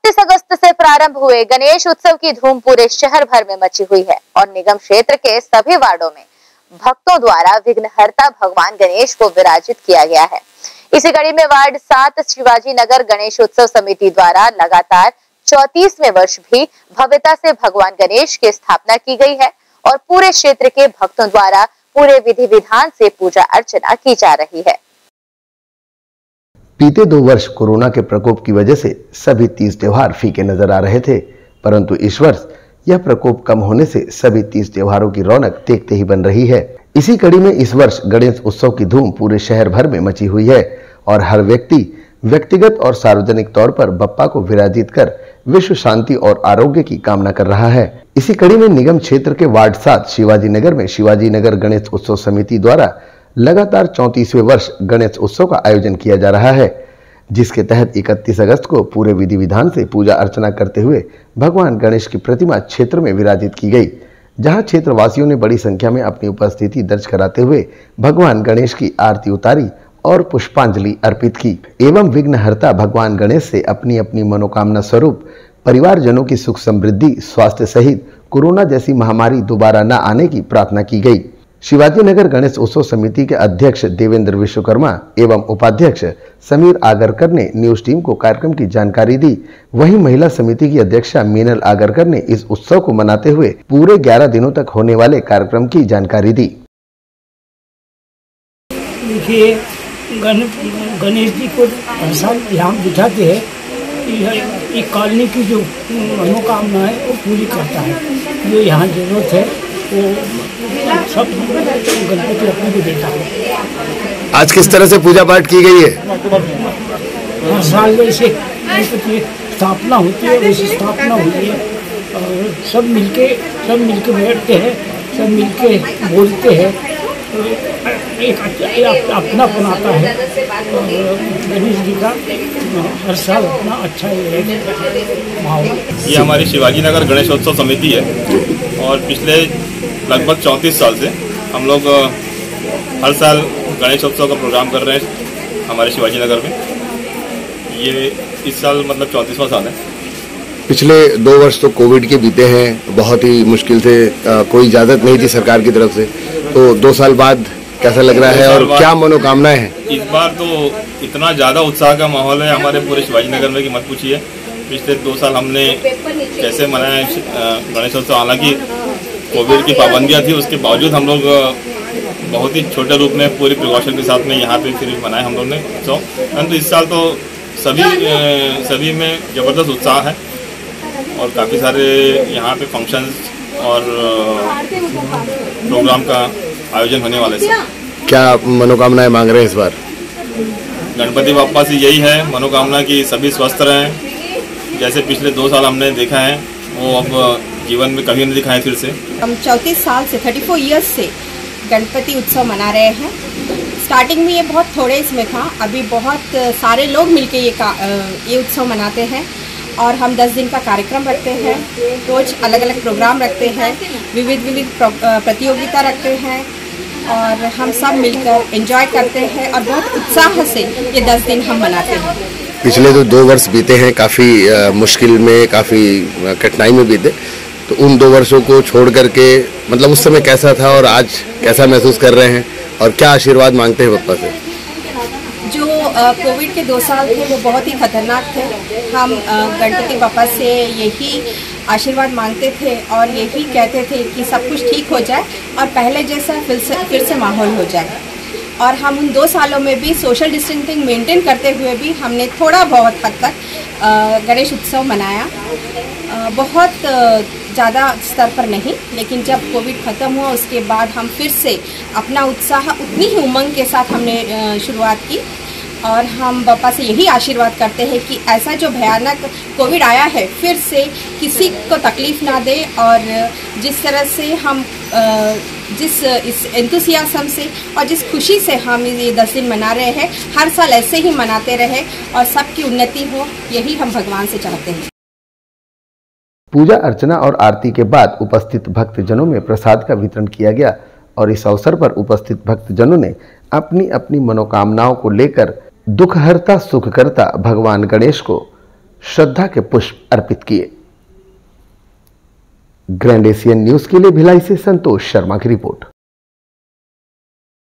31 अगस्त से प्रारंभ हुए गणेश उत्सव की धूम पूरे शहर भर में मची हुई है और निगम क्षेत्र के सभी वार्डों में भक्तों द्वारा विघ्नहर्ता भगवान गणेश को विराजित किया गया है। इसी कड़ी में वार्ड 7 शिवाजी नगर गणेश उत्सव समिति द्वारा लगातार 34वें वर्ष भी भव्यता से भगवान गणेश की स्थापना की गई है और पूरे क्षेत्र के भक्तों द्वारा पूरे विधि विधान से पूजा अर्चना की जा रही है। बीते 2 वर्ष कोरोना के प्रकोप की वजह से सभी तीज त्योहार फीके नजर आ रहे थे, परंतु इस वर्ष यह प्रकोप कम होने से सभी तीज त्योहारों की रौनक देखते ही बन रही है। इसी कड़ी में इस वर्ष गणेश उत्सव की धूम पूरे शहर भर में मची हुई है और हर व्यक्ति व्यक्तिगत और सार्वजनिक तौर पर बप्पा को विराजित कर विश्व शांति और आरोग्य की कामना कर रहा है। इसी कड़ी में निगम क्षेत्र के वार्ड 7 शिवाजी नगर में शिवाजी नगर गणेश उत्सव समिति द्वारा लगातार 34वें वर्ष गणेश उत्सव का आयोजन किया जा रहा है, जिसके तहत 31 अगस्त को पूरे विधि विधान से पूजा अर्चना करते हुए भगवान गणेश की प्रतिमा क्षेत्र में विराजित की गई, जहां क्षेत्रवासियों ने बड़ी संख्या में अपनी उपस्थिति दर्ज कराते हुए भगवान गणेश की आरती उतारी और पुष्पांजलि अर्पित की एवं विघ्नहर्ता भगवान गणेश से अपनी अपनी मनोकामना स्वरूप परिवारजनों की सुख समृद्धि, स्वास्थ्य सहित कोरोना जैसी महामारी दोबारा न आने की प्रार्थना की गई। शिवाजी नगर गणेश उत्सव समिति के अध्यक्ष देवेंद्र विश्वकर्मा एवं उपाध्यक्ष समीर आगरकर ने न्यूज टीम को कार्यक्रम की जानकारी दी। वहीं महिला समिति की अध्यक्षा मीनल आगरकर ने इस उत्सव को मनाते हुए पूरे 11 दिनों तक होने वाले कार्यक्रम की जानकारी दी। देखिए, गणेश जी को हर साल यहाँ दिखाते हैं, एक कॉलोनी की जो मनोकामना है वो पूरी करता है। जो यहाँ जरूरत है वो सब गणपति अपने को देता है। आज किस तरह से पूजा पाठ की गई है? हर साल जैसे गणपति स्थापना होती है वैसे स्थापना हुई है और सब मिलके बैठते हैं, सब मिलके बोलते हैं, एक अपनापन आता है। गणेश जी का हर साल अपना अच्छा माहौल। ये हमारी शिवाजी नगर गणेशोत्सव समिति है और पिछले लगभग 34 साल से हम लोग हर साल गणेशोत्सव का प्रोग्राम कर रहे हैं हमारे शिवाजी नगर में। ये इस साल मतलब 34वां साल है। पिछले 2 वर्ष तो कोविड के बीते हैं, बहुत ही मुश्किल से कोई इजाजत नहीं थी सरकार की तरफ से, तो 2 साल बाद कैसा लग रहा है और क्या मनोकामनाएं हैं? इस बार तो इतना ज़्यादा उत्साह का माहौल है हमारे पूरे शिवाजी नगर में कि मत पूछिए। पिछले 2 साल हमने कैसे मनाया गणेशोत्सव, हालांकि कोविड की पाबंदियां थी, उसके बावजूद हम लोग बहुत ही छोटे रूप में पूरी प्रिकॉशन के साथ में यहाँ पे फिर मनाए हम लोग ने उत्सव। परंतु इस साल तो सभी में ज़बरदस्त उत्साह है और काफ़ी सारे यहाँ पे फंक्शंस और प्रोग्राम का आयोजन होने वाले हैं। क्या मनोकामनाएं मांग रहे हैं इस बार? गणपति बाप्पा से यही है मनोकामना कि सभी स्वस्थ रहें, जैसे पिछले 2 साल हमने देखा है वो अब जीवन में कभी नहीं दिखाएं फिर से। हम 34 साल से 34 इयर्स से गणपति उत्सव मना रहे हैं। स्टार्टिंग में ये बहुत थोड़े इसमें था, अभी बहुत सारे लोग मिलके ये उत्सव मनाते हैं और हम 10 दिन का कार्यक्रम रखते हैं, रोज अलग अलग प्रोग्राम रखते हैं, विविध प्रतियोगिता रखते हैं और हम सब मिलकर एंजॉय करते हैं और बहुत उत्साह से ये 10 दिन हम मनाते हैं। पिछले जो 2 वर्ष बीते हैं काफ़ी मुश्किल में, काफ़ी कठिनाई में बीते, तो उन 2 वर्षों को छोड़ करके मतलब उस समय कैसा था और आज कैसा महसूस कर रहे हैं और क्या आशीर्वाद मांगते हैं बप्पा से? जो कोविड के 2 साल थे वो बहुत ही खतरनाक थे। हम गणपति बप्पा से यही आशीर्वाद मांगते थे और यही कहते थे कि सब कुछ ठीक हो जाए और पहले जैसा फिर से माहौल हो जाए। और हम उन 2 सालों में भी सोशल डिस्टेंसिंग मेंटेन करते हुए भी हमने थोड़ा बहुत हद तक गणेश उत्सव मनाया। बहुत ज़्यादा स्तर पर नहीं, लेकिन जब कोविड ख़त्म हुआ उसके बाद हम फिर से अपना उत्साह उतनी ही उमंग के साथ हमने शुरुआत की और हम बप्पा से यही आशीर्वाद करते हैं कि ऐसा जो भयानक कोविड आया है फिर से किसी को तकलीफ़ ना दे और जिस तरह से हम जिस इस एंथुसियाज्म से और जिस खुशी से हम ये 10 दिन मना रहे हैं, हर साल ऐसे ही मनाते रहे और सबकी उन्नति हो, यही हम भगवान से चाहते हैं। पूजा अर्चना और आरती के बाद उपस्थित भक्तजनों में प्रसाद का वितरण किया गया और इस अवसर पर उपस्थित भक्तजनों ने अपनी अपनी मनोकामनाओं को लेकर दुखहर्ता सुखकर्ता भगवान गणेश को श्रद्धा के पुष्प अर्पित किए। ग्रैंड एशियन न्यूज के लिए भिलाई से संतोष शर्मा की रिपोर्ट।